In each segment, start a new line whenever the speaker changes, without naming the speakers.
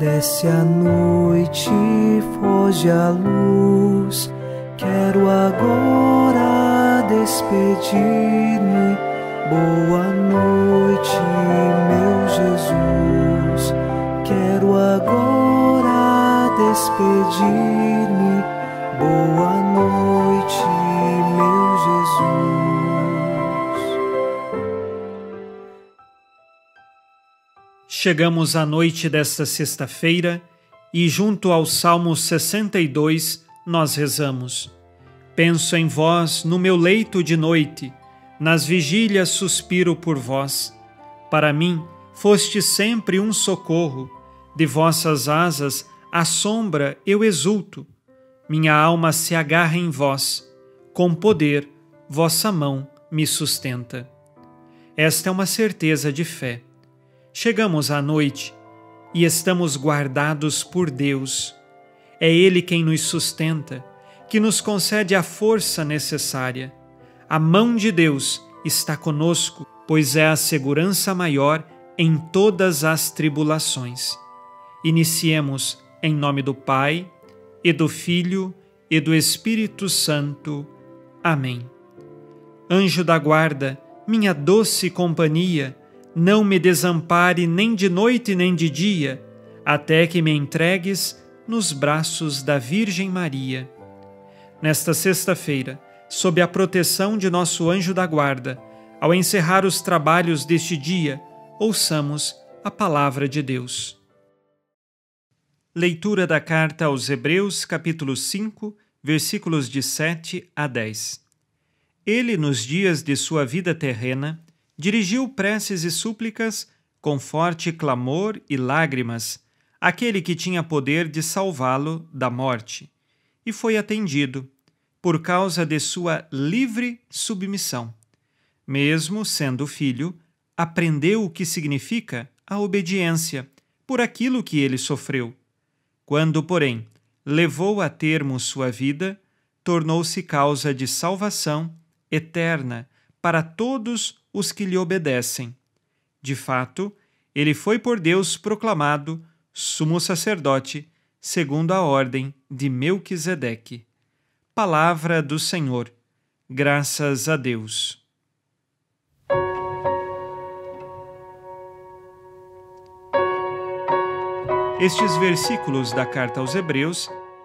Desce a noite, foge a luz. Quero agora despedir-me. Boa noite, meu Jesus. Quero agora despedir-me. Boa noite, meu Jesus.
Chegamos à noite desta sexta-feira e, junto ao Salmo 62, nós rezamos: penso em vós no meu leito de noite, nas vigílias suspiro por vós. Para mim foste sempre um socorro, de vossas asas à sombra eu exulto. Minha alma se agarra em vós, com poder vossa mão me sustenta. Esta é uma certeza de fé. Chegamos à noite e estamos guardados por Deus. É Ele quem nos sustenta, que nos concede a força necessária. A mão de Deus está conosco, pois é a segurança maior em todas as tribulações. Iniciemos em nome do Pai, e do Filho, e do Espírito Santo. Amém. Anjo da guarda, minha doce companhia, não me desampare nem de noite nem de dia, até que me entregues nos braços da Virgem Maria. Nesta sexta-feira, sob a proteção de nosso anjo da guarda, ao encerrar os trabalhos deste dia, ouçamos a palavra de Deus. Leitura da carta aos Hebreus, capítulo 5, versículos de 7 a 10. Ele, nos dias de sua vida terrena, dirigiu preces e súplicas com forte clamor e lágrimas àquele que tinha poder de salvá-lo da morte, e foi atendido, por causa de sua livre submissão. Mesmo sendo filho, aprendeu o que significa a obediência por aquilo que ele sofreu. Quando, porém, levou a termo sua vida, tornou-se causa de salvação eterna para todos os que lhe obedecem. De fato, ele foi por Deus proclamado sumo sacerdote, segundo a ordem de Melquisedeque. Palavra do Senhor. Graças a Deus. Estes versículos da carta aos Hebreus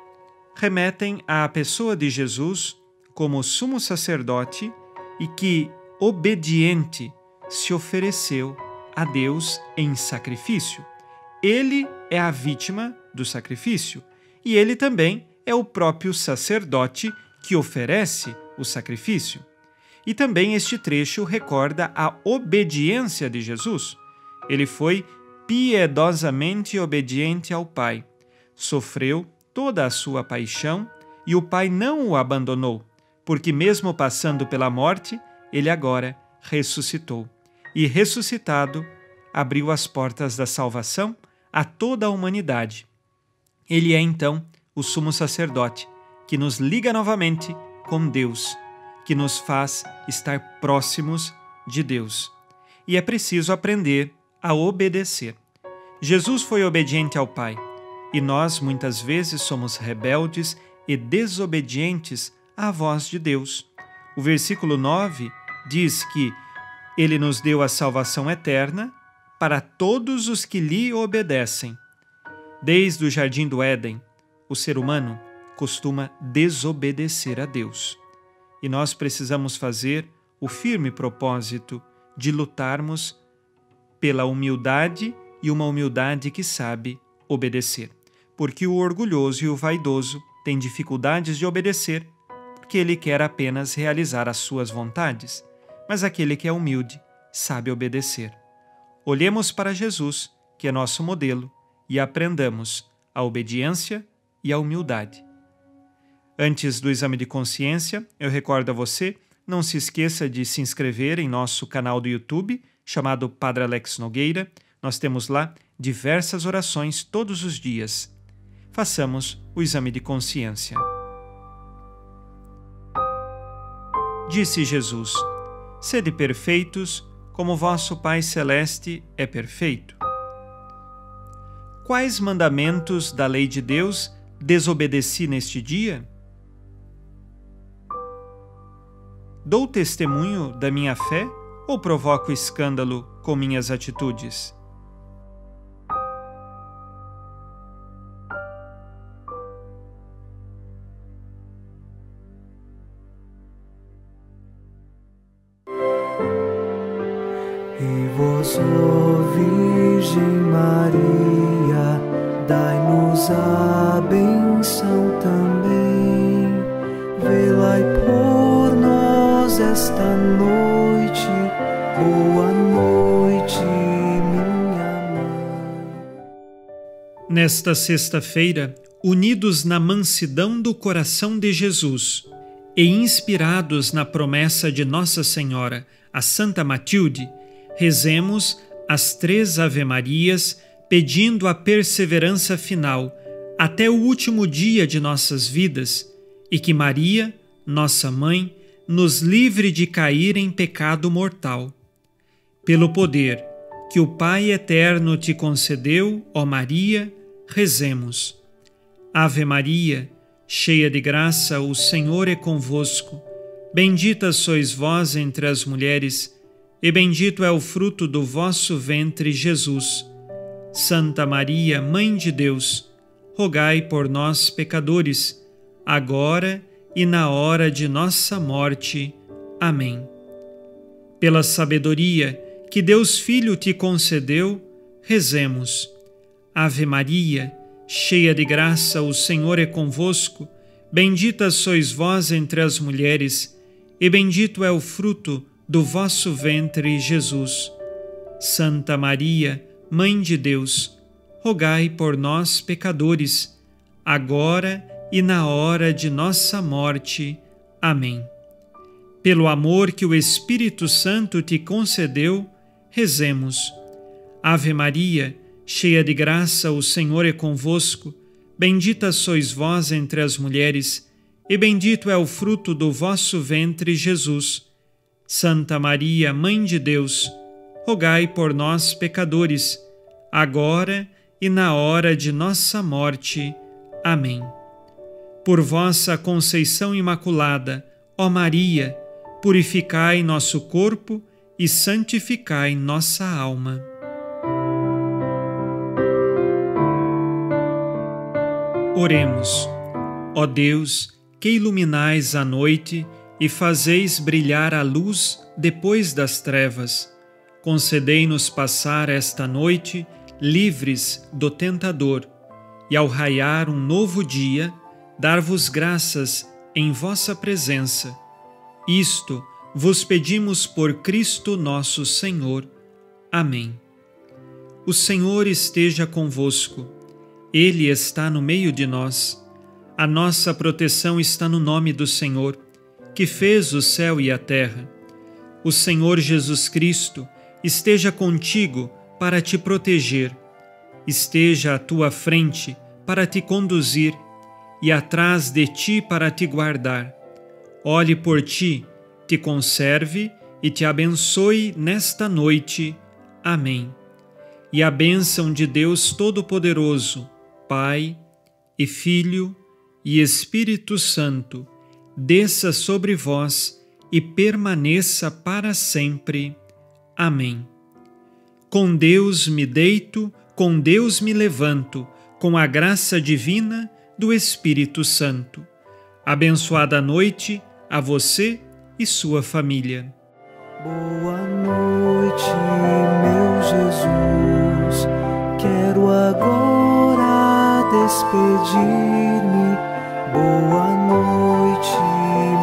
remetem à pessoa de Jesus como sumo sacerdote e que, obediente, se ofereceu a Deus em sacrifício. Ele é a vítima do sacrifício e ele também é o próprio sacerdote que oferece o sacrifício. E também este trecho recorda a obediência de Jesus. Ele foi piedosamente obediente ao Pai. Sofreu toda a sua paixão e o Pai não o abandonou, porque mesmo passando pela morte, ele agora ressuscitou. E ressuscitado, abriu as portas da salvação a toda a humanidade. Ele é então o sumo sacerdote que nos liga novamente com Deus, que nos faz estar próximos de Deus. E é preciso aprender a obedecer. Jesus foi obediente ao Pai, e nós muitas vezes somos rebeldes e desobedientes à voz de Deus. O versículo 9 diz que Ele nos deu a salvação eterna para todos os que lhe obedecem. Desde o jardim do Éden, o ser humano costuma desobedecer a Deus. E nós precisamos fazer o firme propósito de lutarmos pela humildade e uma humildade que sabe obedecer. Porque o orgulhoso e o vaidoso têm dificuldades de obedecer, porque ele quer apenas realizar as suas vontades. Mas aquele que é humilde sabe obedecer. Olhemos para Jesus, que é nosso modelo, e aprendamos a obediência e a humildade. Antes do exame de consciência, eu recordo a você, não se esqueça de se inscrever em nosso canal do YouTube, chamado Padre Alex Nogueira. Nós temos lá diversas orações todos os dias. Façamos o exame de consciência. Disse Jesus: sede perfeitos, como vosso Pai Celeste é perfeito. quais mandamentos da lei de Deus desobedeci neste dia? Dou testemunho da minha fé ou provoco escândalo com minhas atitudes?
E vós, ó Virgem Maria, dai-nos a benção também. Velai por nós esta noite. Boa noite, minha mãe.
Nesta sexta-feira, unidos na mansidão do coração de Jesus e inspirados na promessa de Nossa Senhora, a Santa Matilde, rezemos as 3 Ave-Marias, pedindo a perseverança final até o último dia de nossas vidas e que Maria, nossa Mãe, nos livre de cair em pecado mortal. Pelo poder que o Pai Eterno te concedeu, ó Maria, rezemos. Ave Maria, cheia de graça, o Senhor é convosco. Bendita sois vós entre as mulheres, e bendito é o fruto do vosso ventre, Jesus. Santa Maria, Mãe de Deus, rogai por nós, pecadores, agora e na hora de nossa morte. Amém. Pela sabedoria que Deus Filho te concedeu, rezemos. Ave Maria, cheia de graça, o Senhor é convosco. Bendita sois vós entre as mulheres, e bendito é o fruto do vosso ventre, Jesus. Santa Maria, Mãe de Deus, rogai por nós, pecadores, agora e na hora de nossa morte. Amém. Pelo amor que o Espírito Santo te concedeu, rezemos. Ave Maria, cheia de graça, o Senhor é convosco. Bendita sois vós entre as mulheres, e bendito é o fruto do vosso ventre, Jesus. Santa Maria, Mãe de Deus, rogai por nós, pecadores, agora e na hora de nossa morte. Amém. Por vossa conceição imaculada, ó Maria, purificai nosso corpo e santificai nossa alma. Oremos. Ó Deus, que iluminais a noite e fazeis brilhar a luz depois das trevas, concedei-nos passar esta noite livres do tentador e, ao raiar um novo dia, dar-vos graças em vossa presença. Isto vos pedimos por Cristo nosso Senhor. Amém. O Senhor esteja convosco. Ele está no meio de nós. A nossa proteção está no nome do Senhor, que fez o céu e a terra. O Senhor Jesus Cristo esteja contigo para te proteger, esteja à tua frente para te conduzir e atrás de ti para te guardar. Olhe por ti, te conserve e te abençoe nesta noite. Amém. E a bênção de Deus Todo-Poderoso, Pai e Filho e Espírito Santo, desça sobre vós e permaneça para sempre. Amém. Com Deus me deito, com Deus me levanto, com a graça divina do Espírito Santo. Abençoada noite a você e sua família.
Boa noite, meu Jesus. Quero agora despedir-me. Boa noite,